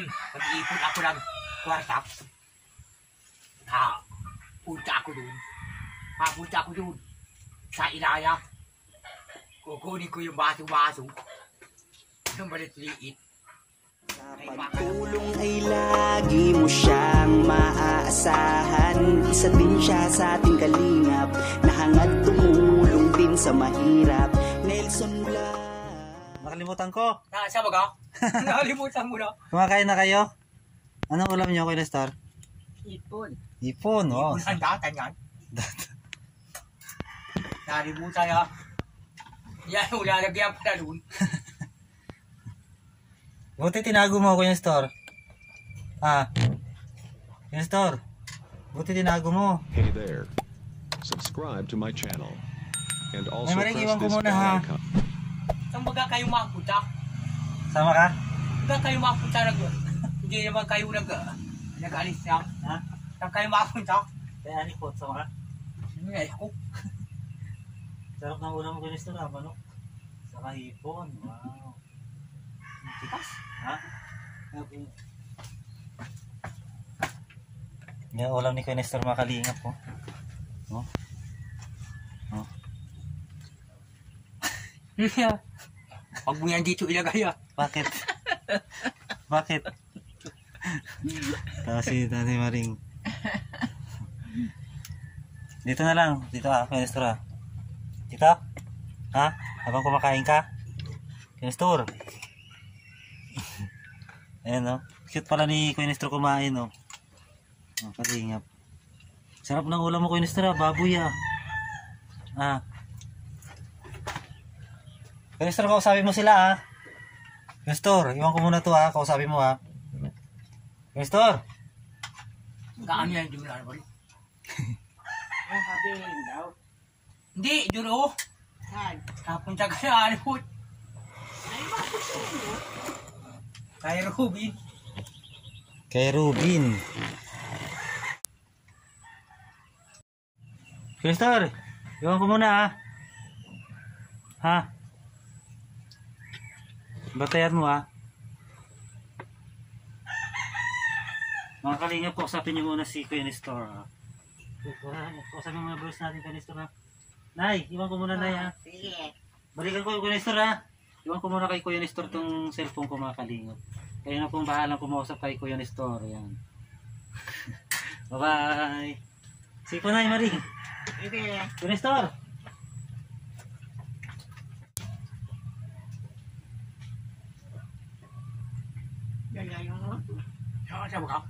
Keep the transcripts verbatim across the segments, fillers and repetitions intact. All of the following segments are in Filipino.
Nag-iipon ako ng kwarta. Ha, punta ako dun. Papunta ako dun. Sa ilaya. Kukunin ko yung baso-baso. Yung balit-liit. Sa pagtulong ay lagi mo siyang maaasahan. Isa din siya sa ating kalingap, nahangad tumulong din sa mahirap. Nelson Blas. Nakalimutan ko. Nasa ba ka? Nakalimutan mo na. Kumakain na kayo? Anong ulam niyo, Kuya Nestor? Ipon. Ipon, oh. Ipon ang datan yan. Nalimutan na. Yan, ulalagyan pa na dun. Buti tinago mo, Kuya Nestor. Ah. Kuya Nestor. Buti tinago mo. Hey there. Subscribe to my channel. And also May maring press iwan ko this muna, bell ha? icon. Saan baga kayo makapunta? Sama ka? Baga kayo makapunta nag... Hindi naman kayo nag... Nag-alis na. Ha? Saan kayo makapunta? Kaya ani po, sama ka? Hindi ako. Sarap ng ulam mo, Kuya Nestor, ha? Manok. Saka hipon. Wow. Tikas? Ha? Okay. Yung ulam ni Kuya Nestor, makalingap po. Oh. Oh. Yeah. Pag mo yan dito ilagay ah. Bakit? Bakit? Kasi Nanay Maring. Dito na lang. Dito ah, Kuya Nestor ah. Dito? Ha? Habang kumakain ka? Kuya Nestor. Ayan oh. Cute pala ni Kuya Nestor kumain oh. Oh, kalingap. Sarap ng ulam mo, Kuya Nestor ah. Baboy ah. Ah. Kuya Nestor, kausapin mo sila ah. Kuya Nestor, iwan ko muna to ah. Kausapin mo ah. Kuya Nestor. Gaano yan dito na naman? Ang sabihin daw. Hindi, duro. Saan? Kapunta ka na alipot. Ay, bakit sino? Kay Rubin. Kay Rubin. Kuya Nestor, iwan ko muna ah. Ha? Batayan mo ah. Mga kalingap, kausapin niyo muna si Kuya Nestor ah. Kausapin mo mga bros natin, Kuya Nestor ah. Nay, iwan ko muna Nay ah. Sige. Balikan ko yung Kuya Nestor ah. Iwan ko muna kay Kuya Nestor tong cellphone ko, mga kalingap. Kayo na pong bahalang kumausap kay Kuya Nestor. Yan. Bye bye. See po Nay Maring. Sige. Kuya Nestor. Yan yung mga. Saan sa baka?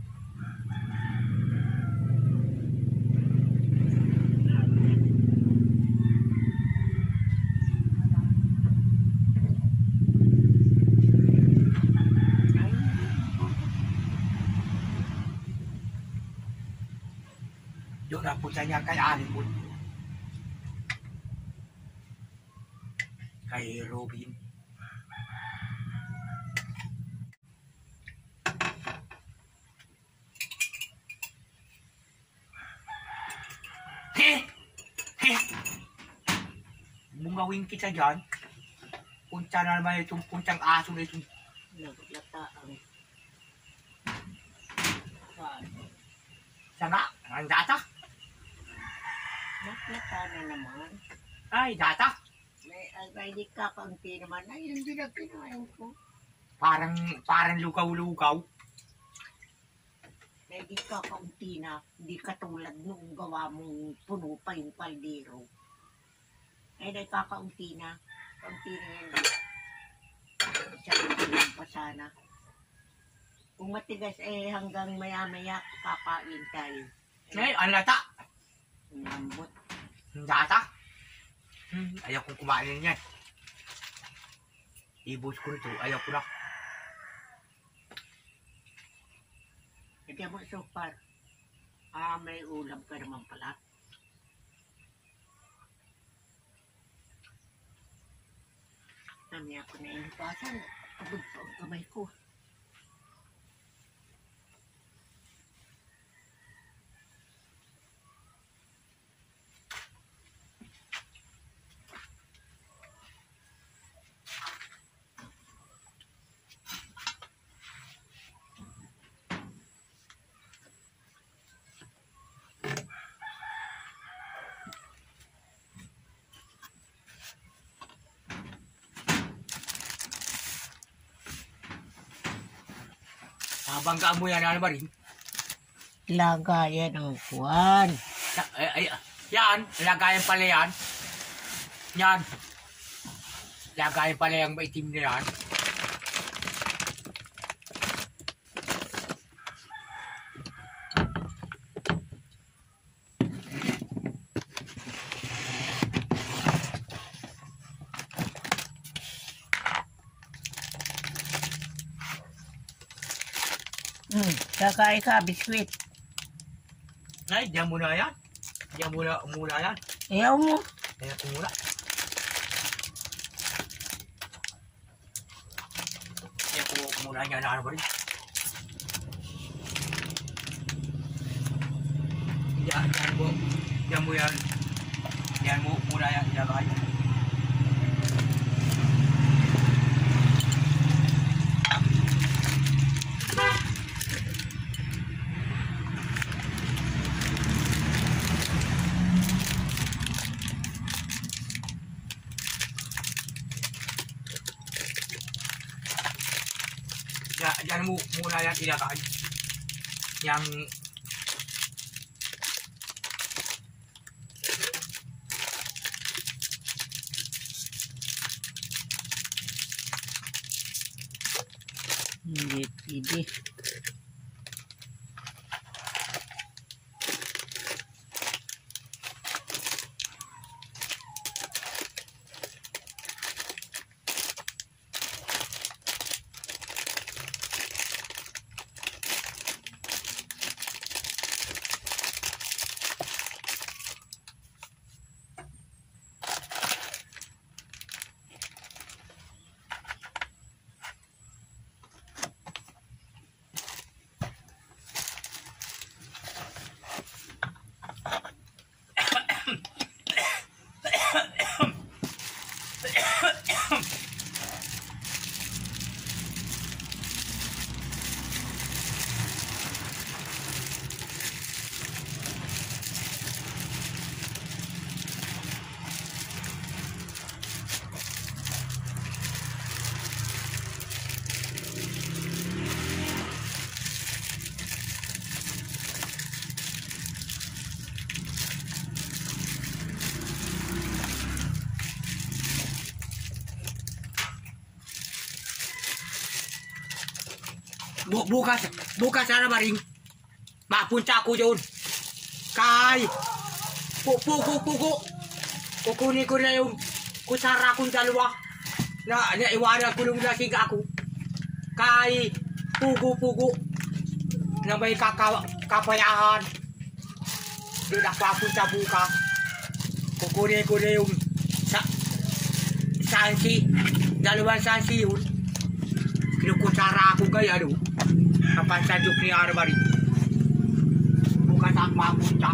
Yung napunta niya kay Alipot. Kay Robin. He! He! Bungawin kita dyan. Punta na naman itong puntang aso na itong Naglataan. Saan? sanga. Ang data. Naglataan na naman. Ay, data. May, ay, may di kakaunti naman. Ay, hindi na kinain ko. Parang, parang lugaw-lugaw. May di kakaunti na. Hindi katulad nung gawa mong puno pa yung kaldero. Ay, may kakaunti na. Kaunti na yan. Isang pa sana. Kung matigas eh hanggang maya-maya kakain tayo. Ay, ang lata. Ang lambot. Ang data. Hmm, ayaw kong kumain yan. Ibus ko nito. Ayaw ko na. Hindi mo sukar. Ah, may ulam ka naman pala. Nami ako na inipasan. Abog pa ang kamay ko. Habanggaan mo yan, ano ba rin? Lagayan ng kuwan. Sa- Ay, ay, yan, lagayan pala yan. Yan. Lagayan pala yung maitim na yan. Hmm, kakain ka, biskwit. Ay, diyan muna yan. Diyan muna, muna yan. Ayaw mo. Kaya muna. Kaya po muna yan na ano ba rin. Diyan, diyan po. Diyan mo yan. Diyan mo muna yan ilagay. Diyan, diyan mo muna yan ilagay. Yang Hindi pwede. Bu bukas, bukas sana ba rin? Mapunta ako doon. Kay, pupuko, puko. Kukunin ko na yung kutsara kong dalawa. Na, naiwanan ko nung lasing ako. Kay, pugo, pugo. Na may kaka kapayahan. Doon ako papunta bukas. Kukunin ko na yung sa sansi. Dalawang sansi yun. Kinukutsara ako kay ano. Kapansadok ni Arbari. Bukas ako mapunta.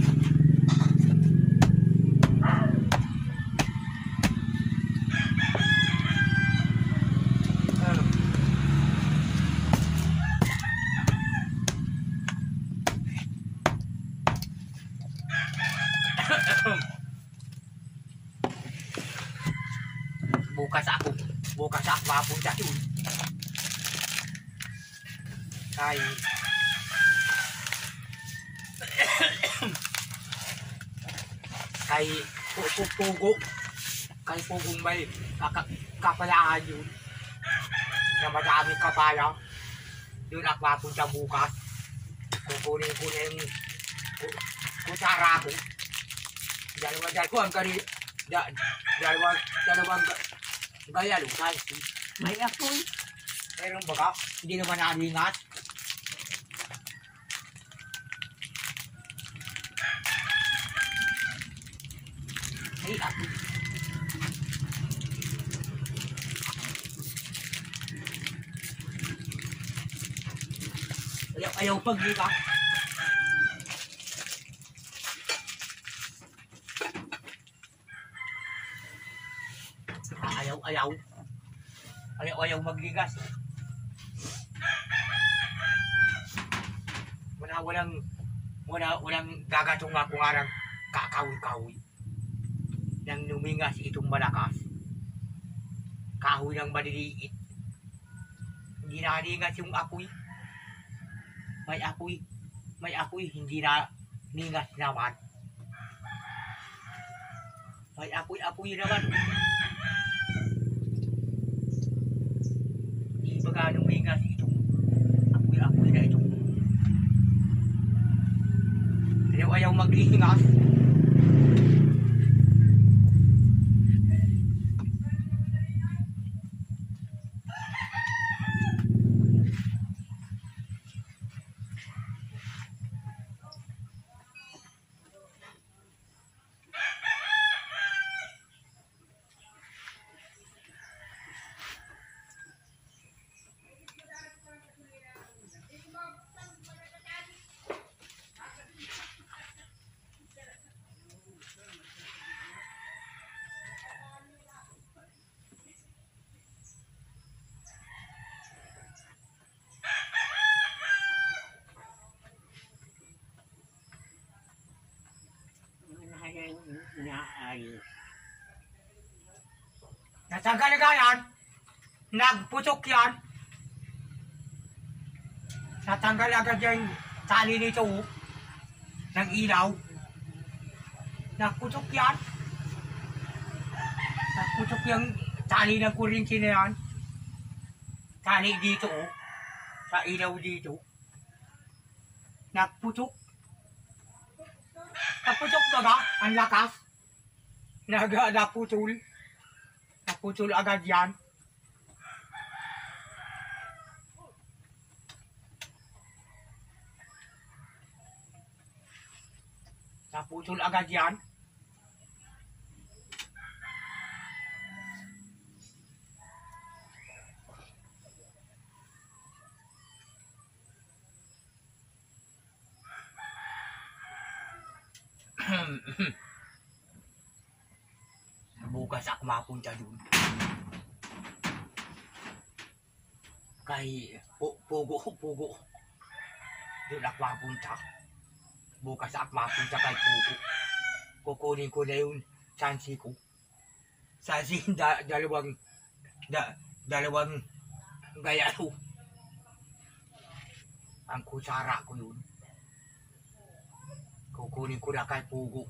Bukas ako. Bukas ako mapunta doon. Kay kay pugo kay pugong may kapalaan yun na madaming kapala yun ako mapunta bukas kukunin ko na yung kutsara ko dalawa dalawa ko ang kari dalawa dalawang gaya lukas May apoy. pero baga hindi naman nalingat. Ay, ako. Ayaw, ayaw paglika. Ayaw, ayaw. Ayaw, ayaw magligas. Wala, walang, wala, walang gagatong nga kung arang kakawi-kawi. Nang numingas itong malakas. Kahoy ng maliliit. Hindi naningas yung apoy. may apoy, may apoy, hindi na ningas naman. May apoy-apoy naman. Hindi ba ganong ningas itong apoy-apoy na itong ayaw ayaw maglingas. Nahayang inaayos. Natanggal na yan. Nagputok yan. Natanggal agad yung tali nito. Ng ilaw. Nagputok yan. Nagputok yung tali ng kurinti na yan. Tali dito. Sa ilaw dito. Nagputok. Naputok na ba? Ang lakas. Nag, naputol. Naputol agad yan. Naputol agad yan. Bukas ako mapunta dun. Kay pu Pugo, Pugo. Doon ako mapunta. Bukas ako mapunta kay Pugo. Kukunin ko na yun sansi ko. Sansi da dalawang da dalawang gayaro. Ang kusara ko yun. Kukunin ko na kay Pugo.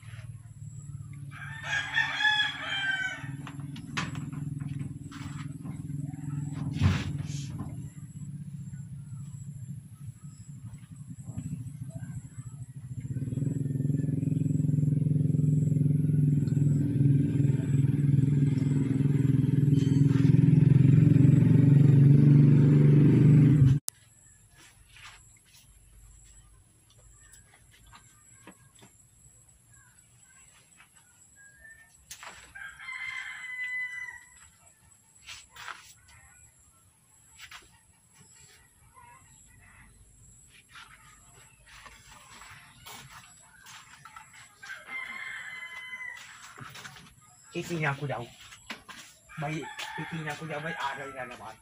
Titingnan ko daw. May titingnan ko daw may aral na naman.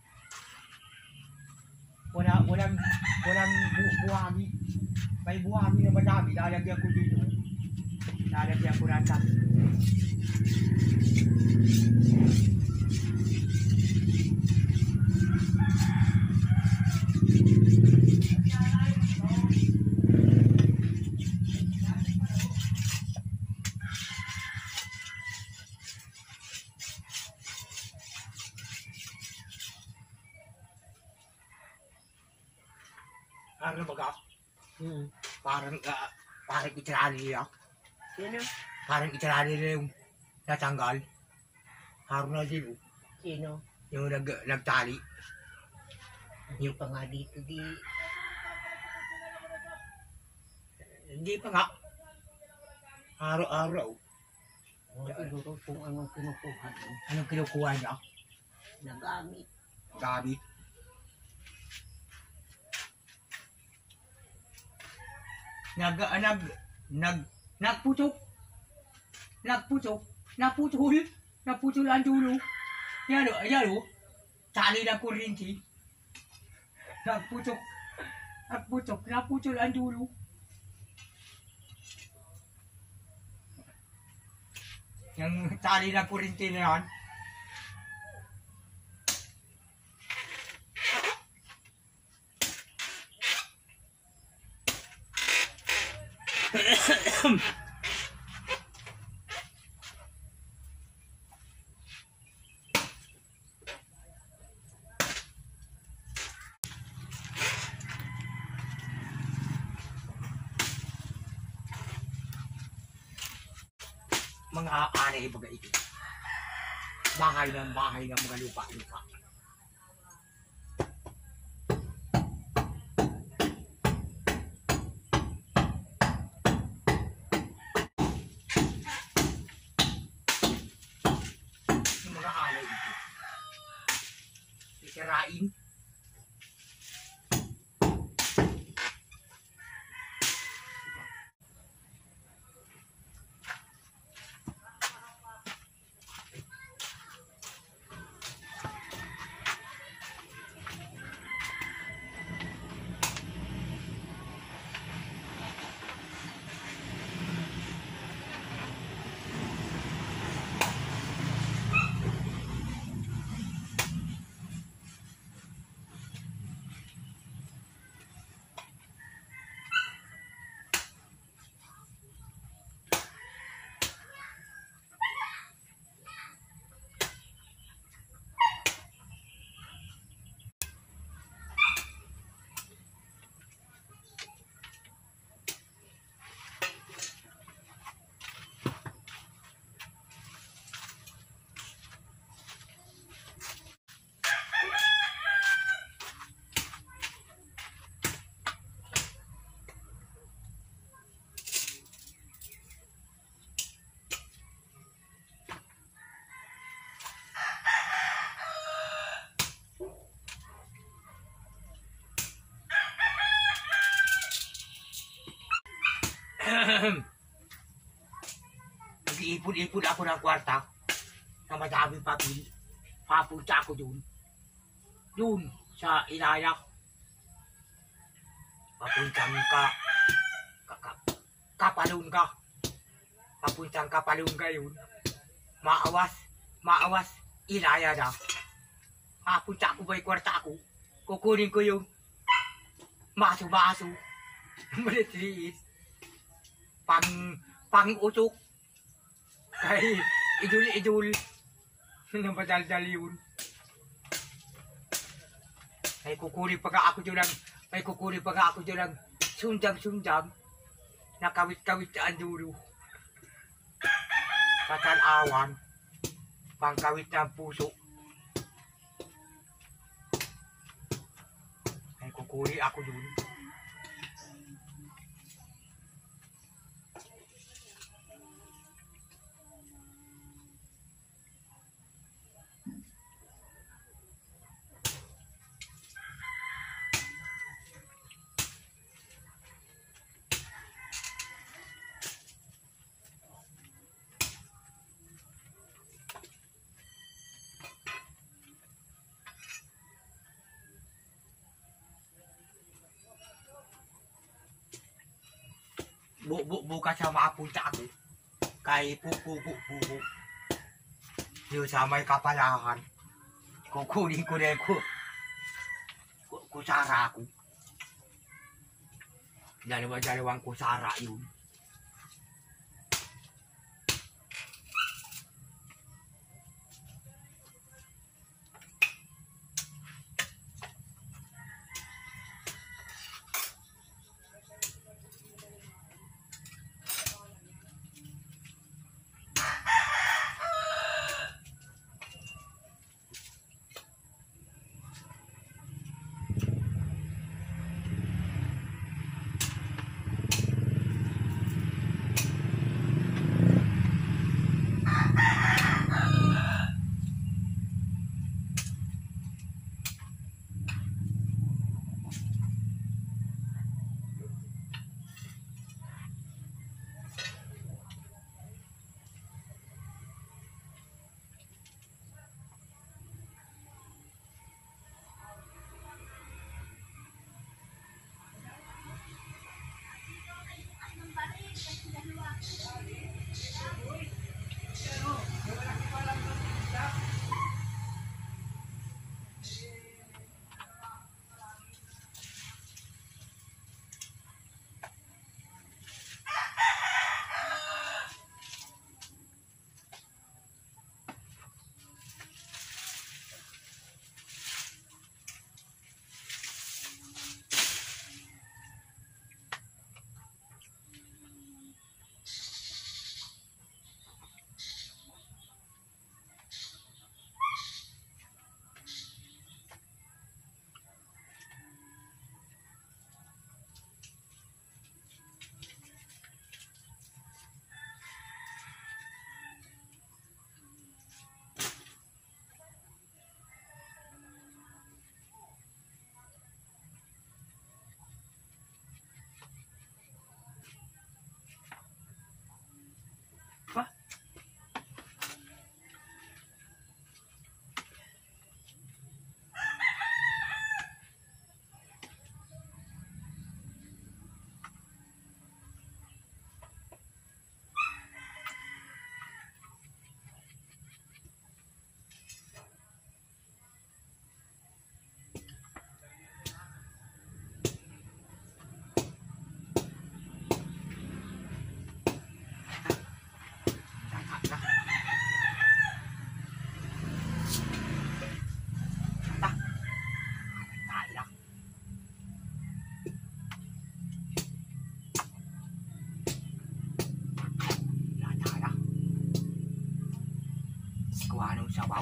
Wala, walang, walang bu buhami. May buhami na madami. Lalagyan ko dito. Lalagyan ko na sa Parang baga, Hmm. parang, uh, parang itirali nila. Sino? Parang itirali nila yung natanggal. Harap na din, oh. Sino? Yung nag, nagtali. Hindi pa nga dito di. Hindi pa nga. Araw-araw. O siguro kung anong kinukuha mo. Anong kinukuha niya? Nagamit. Gabi. Nag, ah, nag, nag, nagputok. Nagputok. Naputol. Naputol ang dulo. Yan o, yan o. Tali ng kurinti. Nagputok. Nagputok. Naputol ang dulo. Yung tali ng kurinti na yan. Mga ari baga ito. Bahay ng bahay ng mga lupa-lupa. Yung mga ari ito. Sisirain. Nag-iipon-ipon ako ng kwarta na madaming papel. Papunta ako dun. Dun sa Ilaya. Papuntang ka. ka kapalun ka. Papuntang kapalun ka yun. Maawas. Maawas. Ilaya na. Papunta ako ba yung kwarta ako. Kukunin ko yung maso-maso. Malit-liit. Pang, pang-utok. Kay idul-idul. Namadaldal yun. May kukunin pa ako dyan ng, may kukunin pa ako dyan ng sundang-sundang. Nakawit-kawit sa anduro. Katanawan. Pangkawit ng puso. May kukunin ako dyan. Bu bu bukas sa makapunta ako kay pupu-pupu yun sa may kapalahan. Kukunin ko rin ko kusara ako. Dalawa-dalawang kusara yun. sabaw.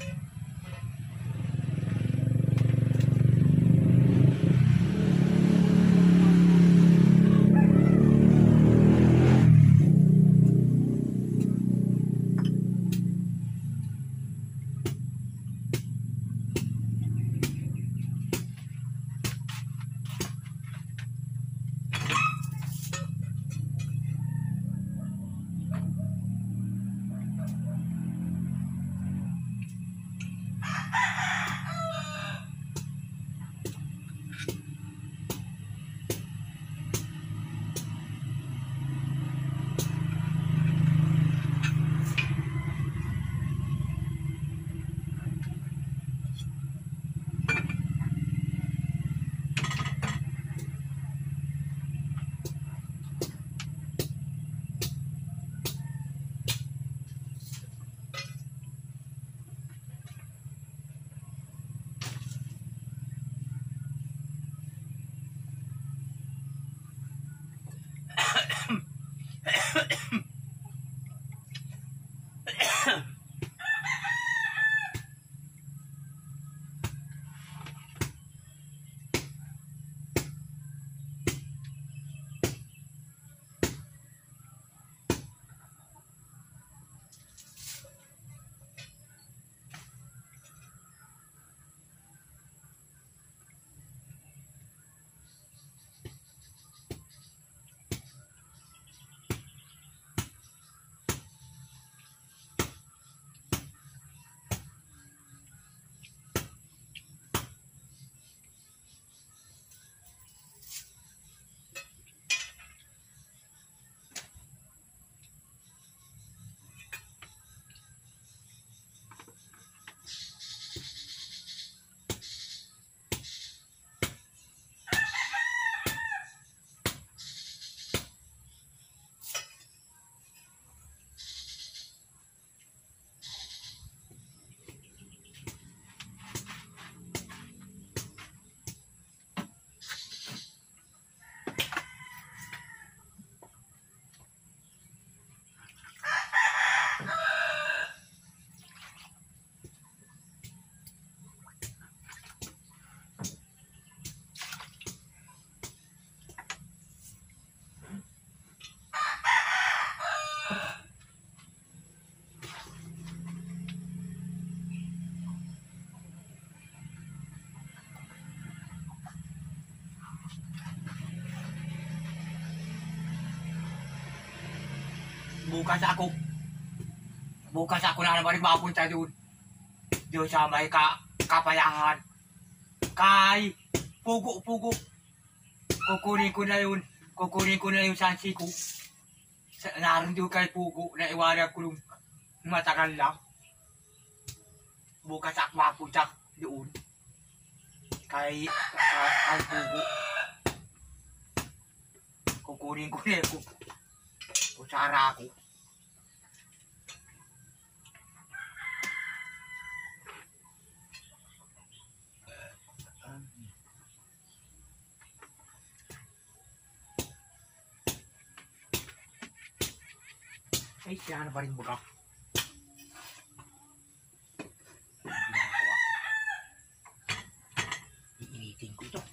Bukas ako. Bukas ako na naman mapunta doon. Doon sa may ka kapayangan. Kay pugo-pugo. Kukunin ko na yun. Kukunin ko na yung sansi ko. Sa, naroon doon kay pugo na iwanan ko nung matagal lang. Bukas ako mapunta doon. Kay, kay, kay pugo. Kukunin ko na yun. Kutsara ako. Ay, siya na pa rin buka. Ginagawa. Iinitin ko ito.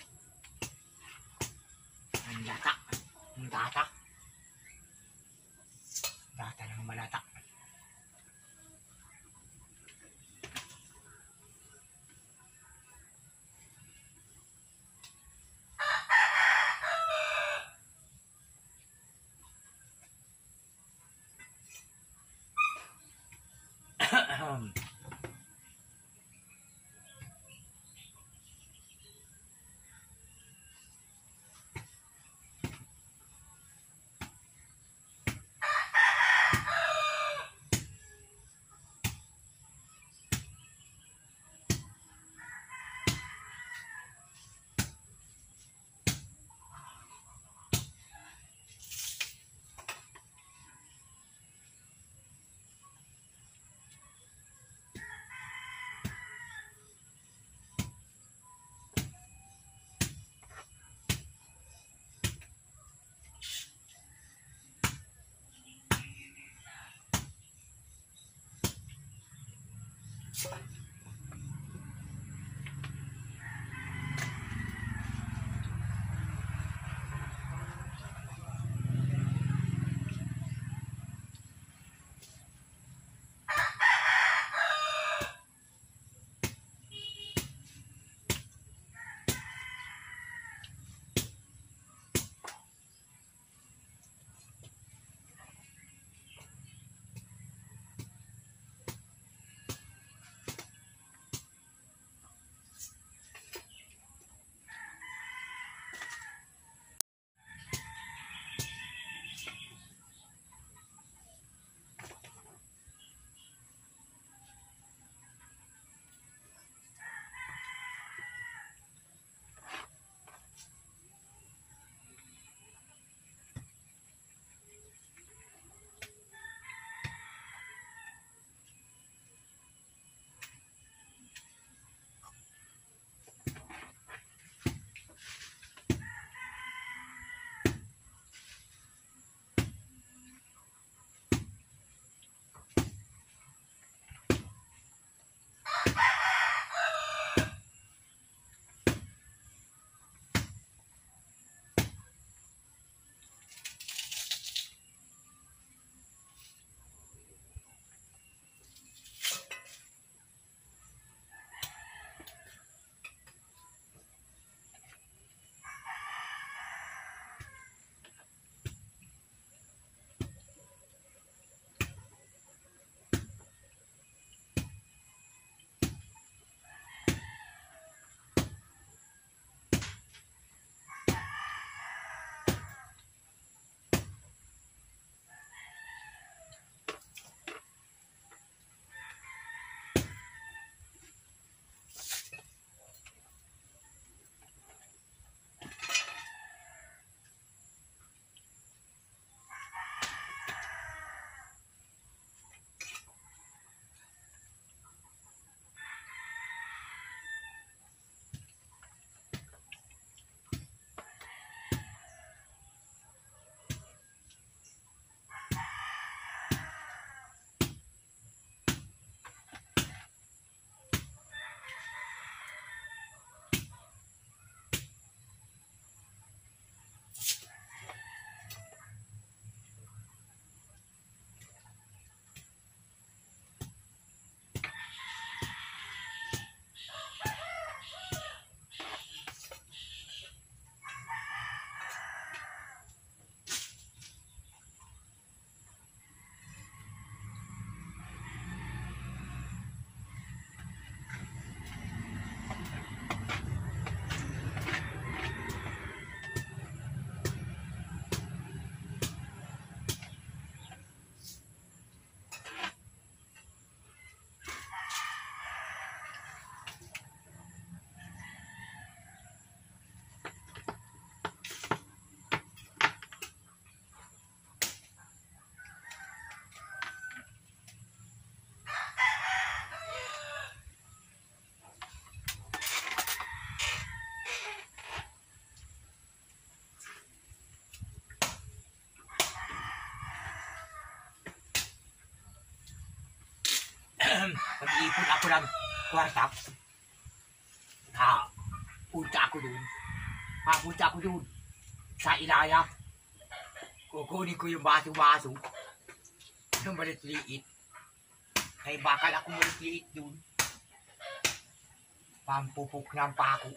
Ang lata. Ang data. Data ng malata. mag-iipon ako ng kwarta. Ha, punta ako dun. Ha, punta ako dun. Sa Ilaya. Kukunin ko yung baso-baso. Yung malit-liit. Kaya bakal ako malit-liit dun. Pampupok ng pako.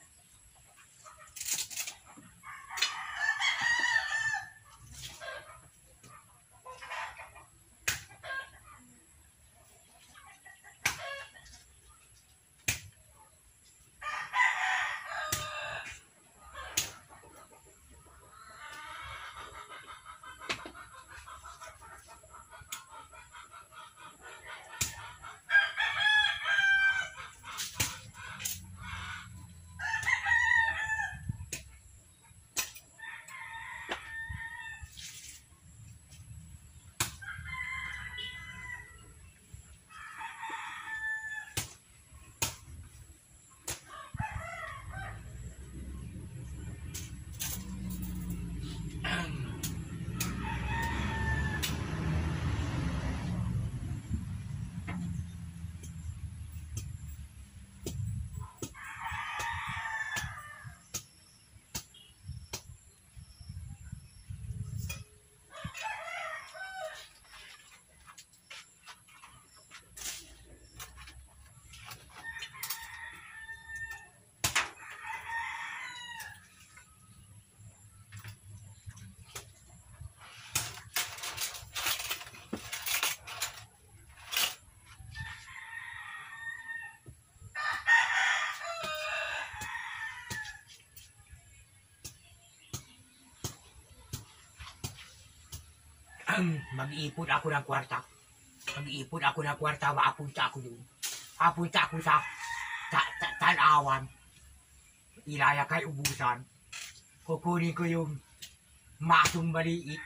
Mag-iipon ako ng kwarta. Mag-iipon ako ng kwarta, maapunta ako doon. Apunta ako sa ta ta Tanawan. Ilaya kay ubusan. Kukunin ko yung masong maliit.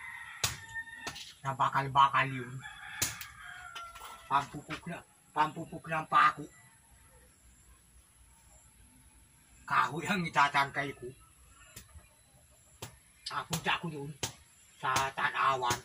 Na bakal-bakal yun. Pampupuk na, pampupuk ng pako. Kahoy ang itatangkay ko. Apunta ako doon. Sa Tanawan.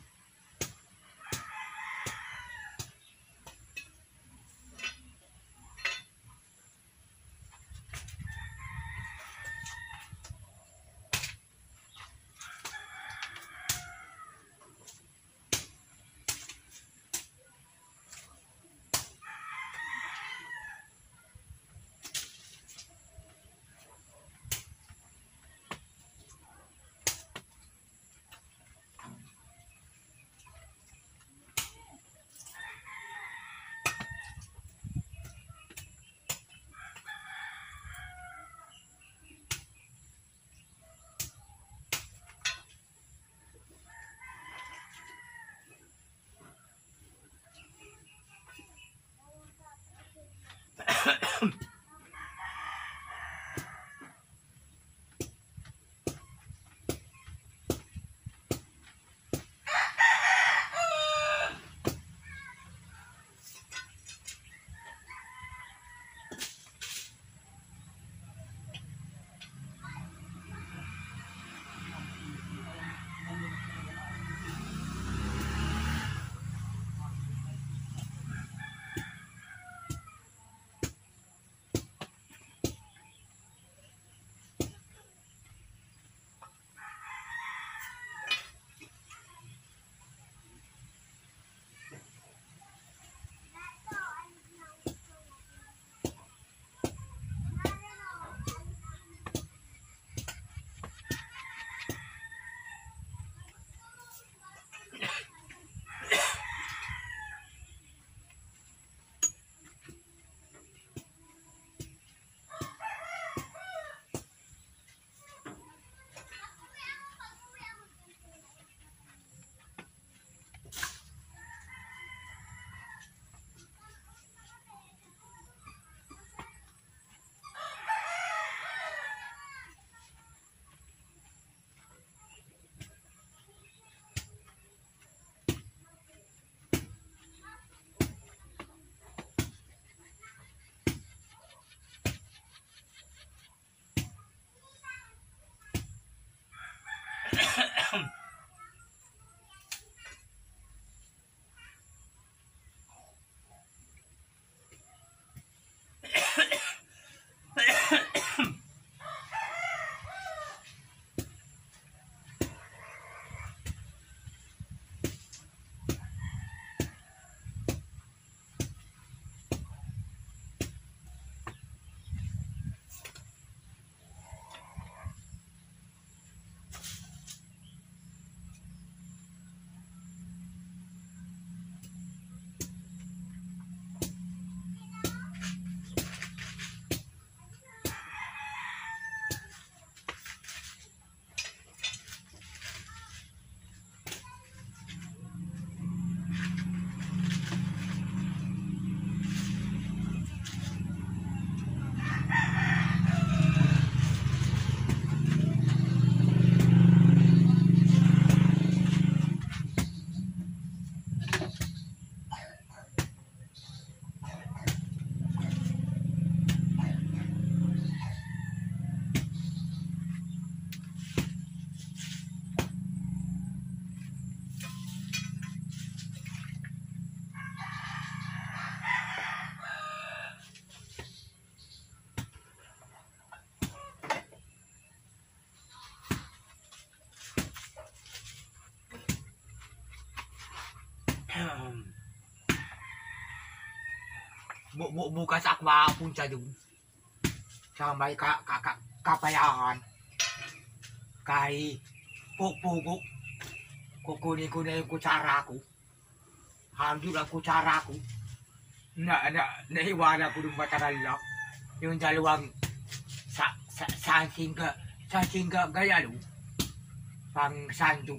bu, bu, bukas ako makapunta doon. Sa may ka, ka, ka, kapayahan. Kay pupugo. Kukunin ko na yung kutsara ko. Handul ang kutsara ko. Na, na, naiwanan ko ng matagal na. Yung dalawang sa, sa, sansing ga, sansing ga, gaya no. Pang sandok.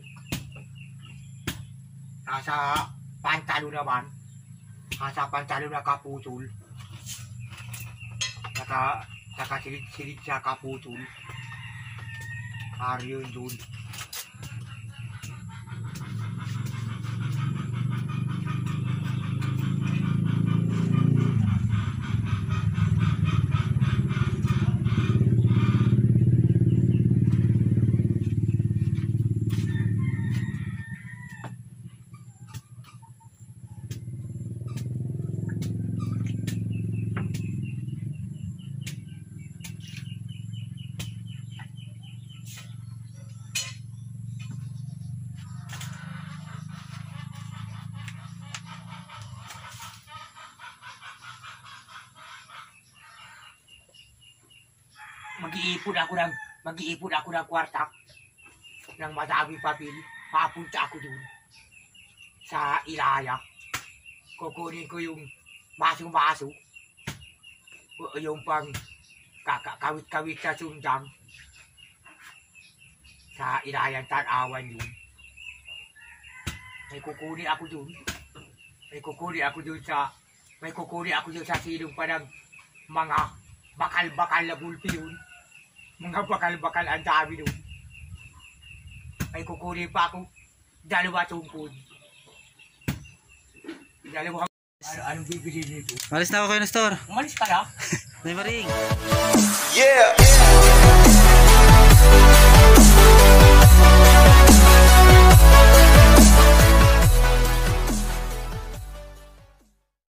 Nasa pantalo naman. Nasa pantalo na kaputol. Naka, nakasilid-silid sa kaputol. Hari yun dun. Mag-iipon ako ng, mag-iipon ako ng kwarta ng madaming papel. Papunta ako dun sa Ilaya. Kukunin ko yung maso-maso. Yung pang kawit-kawit sa sundang. Sa Ilayang Tanawan yun. May kukunin ako dun. May kukunin ako dun sa, may kukunin ako dun sa silong pa ng mga bakal-bakal na bulpi yun. Mga bakal-bakal ang dami doon. Ay kukunin pa ako dalawa tungkod. Dalawa. Ano, anong bibili nito? Malis na ako kayo, Nestor. Umalis ka na? Nay Maring. Yeah!